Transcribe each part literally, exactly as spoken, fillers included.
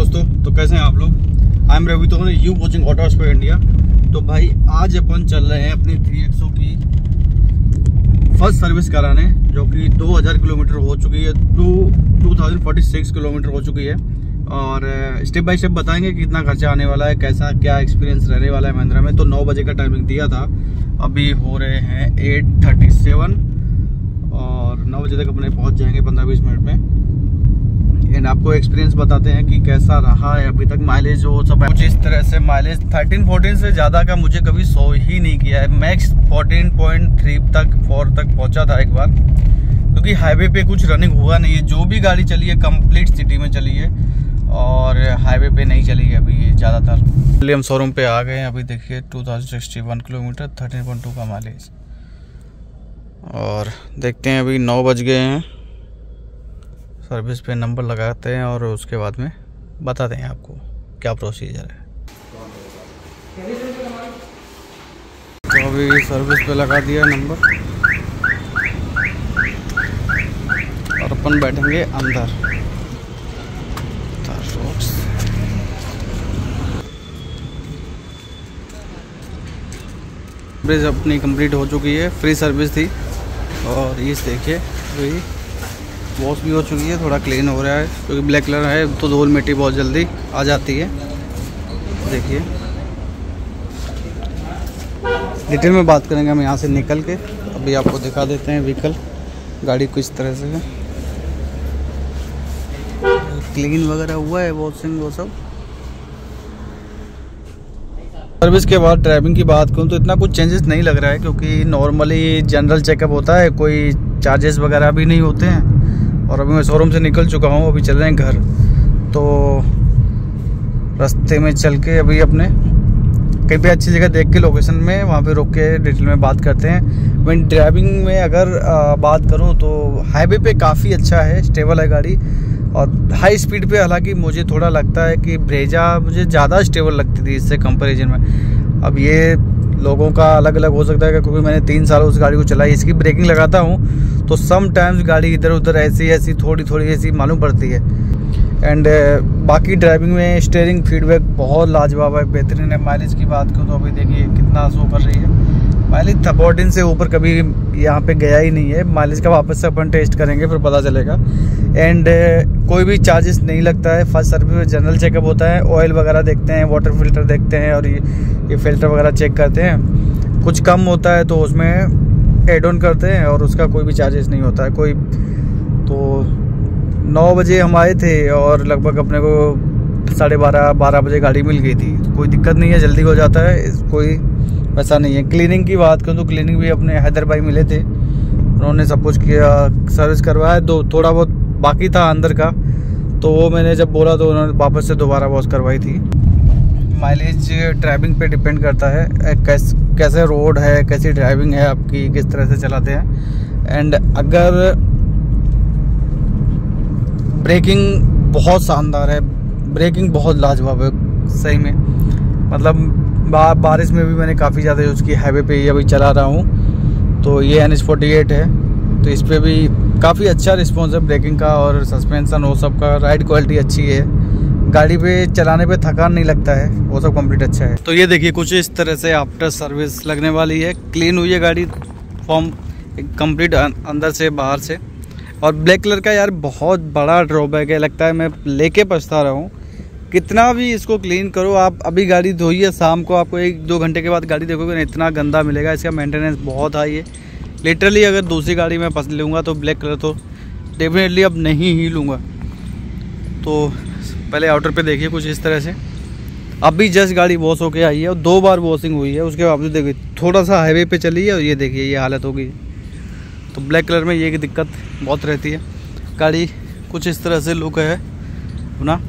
दोस्तों, तो कैसे हैं आप लोग। आई एम रवि, तो you watching auto spare India. तो भाई आज अपन चल रहे हैं अपनी थ्री एक्सो की फर्स्ट सर्विस कराने, जो कि दो हज़ार किलोमीटर हो चुकी है, two two thousand forty six kilometre हो चुकी है। और स्टेप बाय स्टेप बताएंगे कि कितना खर्चा आने वाला है, कैसा क्या एक्सपीरियंस रहने वाला है महिंद्रा में। तो नौ बजे का टाइमिंग दिया था, अभी हो रहे हैं एट थर्टी सेवन और नौ बजे तक अपने पहुंच जाएंगे पंद्रह बीस मिनट में। एंड आपको एक्सपीरियंस बताते हैं कि कैसा रहा है अभी तक। माइलेज जो सब कुछ इस तरह से, माइलेज थर्टीन फोर्टीन से ज़्यादा का मुझे कभी सो ही नहीं किया है। मैक्स फोर्टीन पॉइंट थ्री तक फोर तक पहुंचा था एक बार, क्योंकि हाईवे पे कुछ रनिंग हुआ नहीं है। जो भी गाड़ी चली है कंप्लीट सिटी में चली है और हाईवे पे नहीं चली है अभी ज़्यादातर। इसलिए हम शोरूम पे आ गए हैं। अभी देखिए two thousand sixty one kilometre, thirteen point two का माइलेज। और देखते हैं, अभी नौ बज गए हैं। सर्विस पे नंबर लगाते हैं और उसके बाद में बताते हैं आपको क्या प्रोसीजर है। तो अभी सर्विस पे लगा दिया नंबर और अपन बैठेंगे अंदर। सर्विस अपनी कंप्लीट हो चुकी है, फ्री सर्विस थी। और ये देखिए वही वॉश भी हो चुकी है, थोड़ा क्लीन हो रहा है क्योंकि ब्लैक कलर है तो धूल मिट्टी बहुत जल्दी आ जाती है। देखिए डिटेल में बात करेंगे हम यहाँ से निकल के। अभी आपको दिखा देते हैं व्हीकल, गाड़ी किस तरह से है, क्लीन वगैरह हुआ है, वॉशिंग वो सब। सर्विस के बाद ड्राइविंग की बात करूँ तो इतना कुछ चेंजेस नहीं लग रहा है, क्योंकि नॉर्मली जनरल चेकअप होता है, कोई चार्जेस वगैरह भी नहीं होते हैं। और अभी मैं शोरूम से निकल चुका हूँ, अभी चल रहे हैं घर। तो रास्ते में चल के अभी अपने कहीं पे अच्छी जगह देख के लोकेशन में वहाँ पे रोक के डिटेल में बात करते हैं। मैं ड्राइविंग में अगर आ, बात करूँ तो हाईवे पे काफ़ी अच्छा है, स्टेबल है गाड़ी। और हाई स्पीड पे हालांकि मुझे थोड़ा लगता है कि ब्रेजा मुझे ज़्यादा स्टेबल लगती थी इससे कंपैरिजन में। अब ये लोगों का अलग अलग हो सकता है, क्योंकि मैंने तीन साल उस गाड़ी को चलाई। इसकी ब्रेकिंग लगाता हूँ तो सम टाइम्स गाड़ी इधर उधर ऐसी ऐसी थोड़ी थोड़ी ऐसी मालूम पड़ती है। एंड बाकी ड्राइविंग में स्टीयरिंग फीडबैक बहुत लाजवाब है, बेहतरीन है। माइलेज की बात करूँ तो अभी देखिए कितना शो कर रही है। माइलेज फोर्टीन से ऊपर कभी यहाँ पे गया ही नहीं है। माइलेज का वापस से अपन टेस्ट करेंगे फिर पता चलेगा। एंड uh, कोई भी चार्जेस नहीं लगता है। फर्स्ट सर्विस में जनरल चेकअप होता है, ऑयल वगैरह देखते हैं, वाटर फिल्टर देखते हैं और ये ये फिल्टर वगैरह चेक करते हैं। कुछ कम होता है तो उसमें एड ऑन करते हैं और उसका कोई भी चार्जेस नहीं होता है कोई। तो नौ बजे हम आए थे और लगभग अपने को साढ़े बारह बारह बजे गाड़ी मिल गई थी। तो कोई दिक्कत नहीं है, जल्दी हो जाता है, कोई वैसा नहीं है। क्लीनिंग की बात करूँ तो क्लीनिंग भी अपने हैदर भाई मिले थे, उन्होंने सब कुछ किया, सर्विस करवाया। दो थोड़ा बहुत बाकी था अंदर का, तो वो मैंने जब बोला तो उन्होंने वापस से दोबारा वॉश करवाई थी। माइलेज ड्राइविंग पे डिपेंड करता है, कैस, कैसे रोड है, कैसी ड्राइविंग है आपकी, किस तरह से चलाते हैं। एंड अगर ब्रेकिंग बहुत शानदार है, ब्रेकिंग बहुत लाजवाब है सही में। मतलब बा, बारिश में भी मैंने काफ़ी ज़्यादा यूज़ की, हाईवे पे ही अभी चला रहा हूँ। तो ये एन एच फोर्टी एट है, तो इस पर भी काफ़ी अच्छा रिस्पॉन्स है ब्रेकिंग का और सस्पेंशन वो सब का। राइड क्वालिटी अच्छी है, गाड़ी पे चलाने पे थकान नहीं लगता है, वो सब कंप्लीट अच्छा है। तो ये देखिए कुछ इस तरह से आफ्टर सर्विस लगने वाली है। क्लीन हुई है गाड़ी, फॉर्म कंप्लीट अंदर से बाहर से। और ब्लैक कलर का यार बहुत बड़ा ड्रॉबैक है, लगता है मैं लेके पछता रहा हूँ। कितना भी इसको क्लीन करो आप, अभी गाड़ी धोई है, शाम को आपको एक दो घंटे के बाद गाड़ी देखोगे ना, इतना गंदा मिलेगा। इसका मेंटेनेंस बहुत हाई है। लिटरली अगर दूसरी गाड़ी में पसंद लूँगा तो ब्लैक कलर तो डेफिनेटली अब नहीं ही लूँगा। तो पहले आउटर पे देखिए कुछ इस तरह से। अभी जस्ट गाड़ी वॉश होके आई है और दो बार वॉशिंग हुई है, उसके बावजूद देखिए थोड़ा सा हाईवे पे चली है और ये देखिए ये हालत हो गई। तो ब्लैक कलर में ये की दिक्कत बहुत रहती है। गाड़ी कुछ इस तरह से लुक है ना।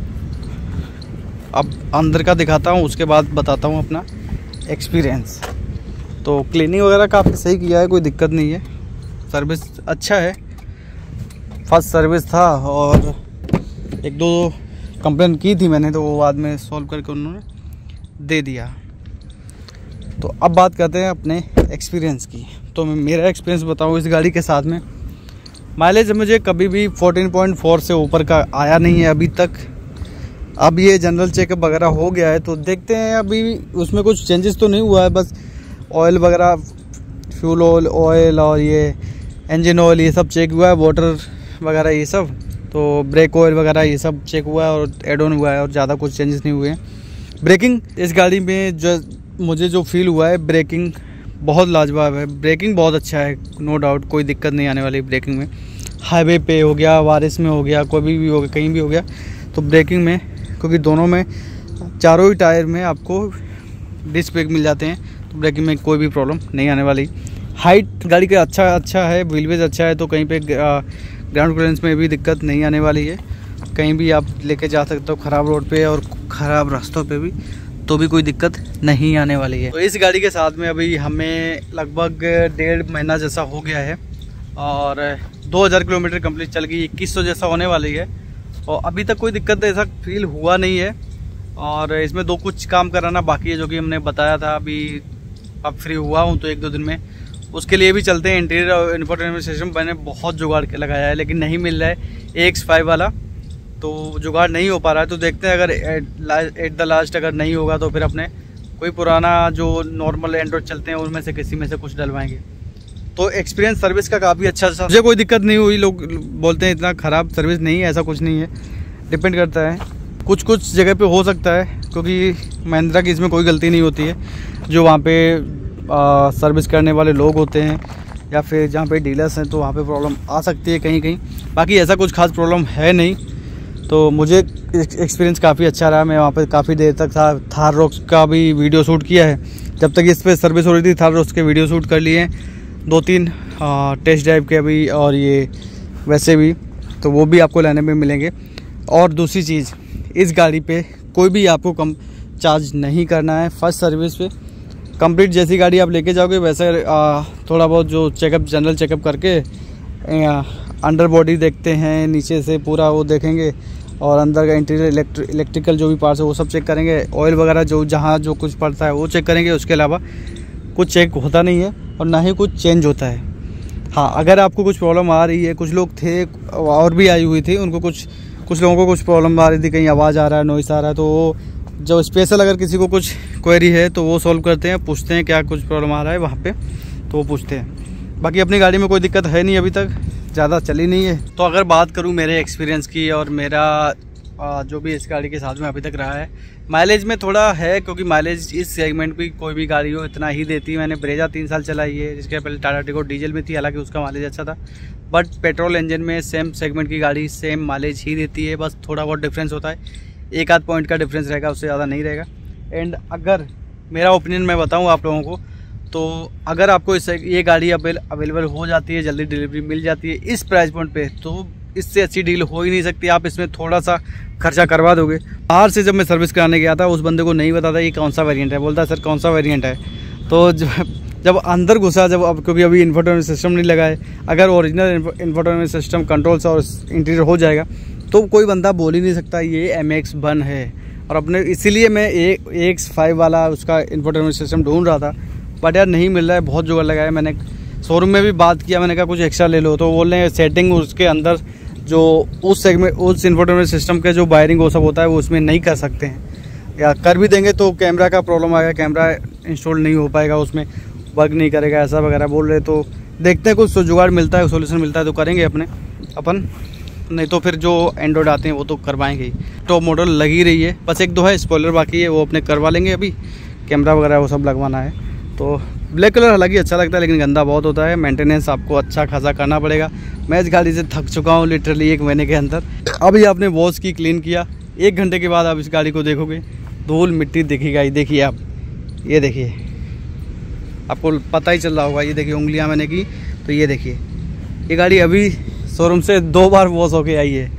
अब अंदर का दिखाता हूँ, उसके बाद बताता हूँ अपना एक्सपीरियंस। तो क्लीनिंग वगैरह काफ़ी सही किया है, कोई दिक्कत नहीं है। सर्विस अच्छा है, फर्स्ट सर्विस था और एक दो कंप्लेन की थी मैंने, तो वो बाद में सॉल्व करके उन्होंने दे दिया। तो अब बात करते हैं अपने एक्सपीरियंस की। तो मैं मेरा एक्सपीरियंस बताऊँ इस गाड़ी के साथ में। माइलेज मुझे कभी भी फोर्टीन पॉइंट फोर से ऊपर का आया नहीं है अभी तक। अब ये जनरल चेकअप वगैरह हो गया है, तो देखते हैं अभी उसमें कुछ चेंजेस तो नहीं हुआ है, बस ऑयल वगैरह, फ्यूल ऑयल ऑयल और ये इंजन ऑयल ये सब चेक हुआ है, वाटर वगैरह ये सब, तो ब्रेक ऑयल वगैरह ये सब चेक हुआ है और एड ऑन हुआ है और ज़्यादा कुछ चेंजेस नहीं हुए हैं। ब्रेकिंग इस गाड़ी में जो मुझे जो फील हुआ है, ब्रेकिंग बहुत लाजवाब है, ब्रेकिंग बहुत अच्छा है, नो डाउट, कोई दिक्कत नहीं आने वाली ब्रेकिंग में। हाईवे पे हो गया, वारिस में हो गया, कोई भी, भी हो गया, कहीं भी हो गया, तो ब्रेकिंग में, क्योंकि दोनों में चारों ही टायर में आपको डिस्क ब्रेक मिल जाते हैं, तो ब्रेकिंग में कोई भी प्रॉब्लम नहीं आने वाली। हाइट गाड़ी का अच्छा अच्छा है, व्हीलबेस अच्छा है, तो कहीं पे ग्राउंड क्लियरेंस में भी दिक्कत नहीं आने वाली है। कहीं भी आप लेके जा सकते हो ख़राब रोड पे और ख़राब रास्तों पे भी, तो भी कोई दिक्कत नहीं आने वाली है। तो इस गाड़ी के साथ में अभी हमें लगभग डेढ़ महीना जैसा हो गया है और दो हज़ार किलोमीटर कंप्लीट चल गई, इक्कीस सौ जैसा होने वाली है और अभी तक कोई दिक्कत ऐसा फील हुआ नहीं है। और इसमें दो कुछ काम कराना बाकी है जो कि हमने बताया था, अभी अब फ्री हुआ हूँ तो एक दो दिन में उसके लिए भी चलते हैं। इंटीरियर और इंफोटेनमेंट सिस्टम मैंने बहुत जुगाड़ के लगाया है, लेकिन नहीं मिल रहा है ए एक्स फाइव वाला, तो जुगाड़ नहीं हो पा रहा है। तो देखते हैं अगर एट द लास्ट अगर नहीं होगा तो फिर अपने कोई पुराना जो नॉर्मल एंड्रॉइड चलते हैं उनमें से किसी में से कुछ डलवाएंगे। तो एक्सपीरियंस सर्विस का काफ़ी अच्छा था, मुझे कोई दिक्कत नहीं हुई। लोग बोलते हैं इतना ख़राब सर्विस नहीं है, ऐसा कुछ नहीं है, डिपेंड करता है, कुछ कुछ जगह पे हो सकता है, क्योंकि महिंद्रा की इसमें कोई गलती नहीं होती है। जो वहाँ पे आ, सर्विस करने वाले लोग होते हैं या फिर जहाँ पे डीलर्स हैं, तो वहाँ पे प्रॉब्लम आ सकती है कहीं कहीं, बाकी ऐसा कुछ खास प्रॉब्लम है नहीं। तो मुझे एक्सपीरियंस काफ़ी अच्छा रहा, मैं वहाँ पे काफ़ी देर तक था। थार रॉक्स का भी वीडियो शूट किया है, जब तक इस पर सर्विस हो रही थी थार रॉक्स के वीडियो शूट कर लिए हैं, दो तीन टेस्ट ड्राइव के अभी, और ये वैसे भी, तो वो भी आपको लाने में मिलेंगे। और दूसरी चीज़, इस गाड़ी पे कोई भी आपको कम चार्ज नहीं करना है फर्स्ट सर्विस पे। कंप्लीट जैसी गाड़ी आप लेके जाओगे वैसे आ, थोड़ा बहुत जो चेकअप, जनरल चेकअप करके आ, अंडर बॉडी देखते हैं, नीचे से पूरा वो देखेंगे और अंदर का इंटीरियर इलेक्ट्रि इलेक्ट्रिकल जो भी पार्ट्स है वो सब चेक करेंगे, ऑयल वगैरह जो जहाँ जो कुछ पड़ता है वो चेक करेंगे। उसके अलावा कुछ चेक होता नहीं है और ना ही कुछ चेंज होता है। हाँ, अगर आपको कुछ प्रॉब्लम आ रही है, कुछ लोग थे और भी आई हुई थी, उनको कुछ कुछ लोगों को कुछ प्रॉब्लम आ रही थी, कहीं आवाज़ आ रहा है, नॉइस आ रहा है, तो वो जो स्पेशल अगर किसी को कुछ क्वेरी है तो वो सॉल्व करते हैं, पूछते हैं क्या कुछ प्रॉब्लम आ रहा है वहाँ पे, तो वो पूछते हैं। बाकी अपनी गाड़ी में कोई दिक्कत है नहीं, अभी तक ज़्यादा चली नहीं है। तो अगर बात करूँ मेरे एक्सपीरियंस की और मेरा जो भी इस गाड़ी के साथ में अभी तक रहा है, माइलेज में थोड़ा है, क्योंकि माइलेज इस सेगमेंट की कोई भी गाड़ी हो इतना ही देती है। मैंने ब्रेजा तीन साल चलाई है, जिसके पहले टाटा टिगोर डीजल में थी, हालांकि उसका माइलेज अच्छा था, बट पेट्रोल इंजन में सेम सेगमेंट की गाड़ी सेम माइलेज ही देती है, बस थोड़ा बहुत डिफरेंस होता है, एक आध पॉइंट का डिफरेंस रहेगा, उससे ज़्यादा नहीं रहेगा। एंड अगर मेरा ओपिनियन मैं बताऊँ आप लोगों को, तो अगर आपको इस ये गाड़ी अवेलेबल हो जाती है, जल्दी डिलीवरी मिल जाती है इस प्राइस पॉइंट पे, तो इससे अच्छी डील हो ही नहीं सकती। आप इसमें थोड़ा सा खर्चा करवा दोगे। बाहर से जब मैं सर्विस कराने गया था, उस बंदे को नहीं पता था ये कौन सा वेरिएंट है, बोलता सर कौन सा वेरिएंट है। तो जब जब अंदर घुसा, जब अब क्योंकि अभी इन्फोटेनमेंट सिस्टम नहीं लगा है, अगर ओरिजिनल इन्फोटेनमेंट सिस्टम कंट्रोल्स और इंटीरियर हो जाएगा तो कोई बंदा बोल ही नहीं सकता ये एम एक्स वन है। और अपने इसीलिए मैं ए एक्स फाइव वाला उसका इन्फोटेनमेंट सिस्टम ढूंढ रहा था, बट यार नहीं मिल रहा है, बहुत जुगाड़ लगाया। मैंने शोरूम में भी बात किया, मैंने कहा कुछ एक्स्ट्रा ले लो, तो बोल रहे हैं सेटिंग उसके अंदर जो उस सेगमेंट उस इन्फोटेनमेंट सिस्टम के जो वायरिंग वो सब होता है वो उसमें नहीं कर सकते हैं, या कर भी देंगे तो कैमरा का प्रॉब्लम आएगा, कैमरा इंस्टॉल नहीं हो पाएगा, उसमें वर्क नहीं करेगा, ऐसा वगैरह बोल रहे। तो देखते हैं कुछ जुगाड़ मिलता है, सोल्यूशन मिलता है तो करेंगे अपने अपन, नहीं तो फिर जो एंड्रॉयड आते हैं वो तो करवाएंगे ही। टॉप मॉडल लगी रही है, बस एक दो है स्पॉइलर बाकी है, वो अपने करवा लेंगे। अभी कैमरा वगैरह वो सब लगवाना है। तो ब्लैक कलर हालांकि अच्छा लगता है, लेकिन गंदा बहुत होता है, मेंटेनेंस आपको अच्छा खासा करना पड़ेगा। मैं इस गाड़ी से थक चुका हूँ लिटरली एक महीने के अंदर। अभी आपने वॉश की, क्लीन किया, एक घंटे के बाद आप इस गाड़ी को देखोगे, धूल मिट्टी दिखेगा। ये देखिए आप, ये देखिए, आपको पता ही चल रहा होगा, ये देखिए उंगलियां मैंने की, तो ये देखिए ये गाड़ी अभी शोरूम से दो बार वॉश होके आई है।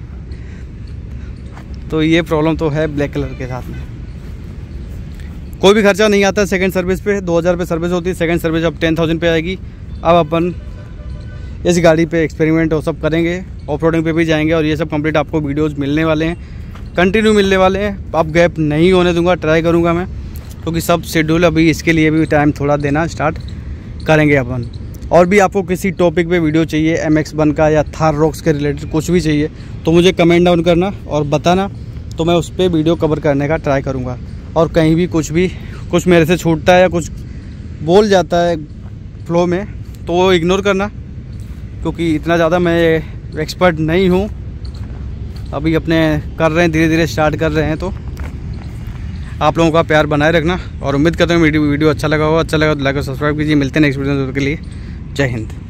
तो ये प्रॉब्लम तो है ब्लैक कलर के साथ में। कोई भी खर्चा नहीं आता सेकंड सर्विस पे, दो हज़ार पे सर्विस होती है, सेकंड सर्विस अब टेन थाउजेंड पे आएगी। अब अपन इस गाड़ी पे एक्सपेरिमेंट और सब करेंगे, ऑफ रोडिंग पे भी जाएंगे, और ये सब कंप्लीट आपको वीडियोस मिलने वाले हैं, कंटिन्यू मिलने वाले हैं। अब गैप नहीं होने दूंगा, ट्राई करूंगा मैं, क्योंकि सब शेड्यूल अभी इसके लिए भी टाइम थोड़ा देना स्टार्ट करेंगे अपन। और भी आपको किसी टॉपिक पे वीडियो चाहिए, एम एक्स वन का या थार रॉक्स के रिलेटेड कुछ भी चाहिए, तो मुझे कमेंट डाउन करना और बताना, तो मैं उस पर वीडियो कवर करने का ट्राई करूँगा। और कहीं भी कुछ भी कुछ मेरे से छूटता है या कुछ बोल जाता है फ्लो में तो वो इग्नोर करना, क्योंकि इतना ज़्यादा मैं एक्सपर्ट नहीं हूँ। अभी अपने कर रहे हैं, धीरे धीरे स्टार्ट कर रहे हैं। तो आप लोगों का प्यार बनाए रखना और उम्मीद करते हैं वीडियो वीडियो अच्छा लगा हो। अच्छा लगा तो लाइक और सब्सक्राइब कीजिए। मिलते हैं नेक्स्ट वीडियो के लिए। जय हिंद।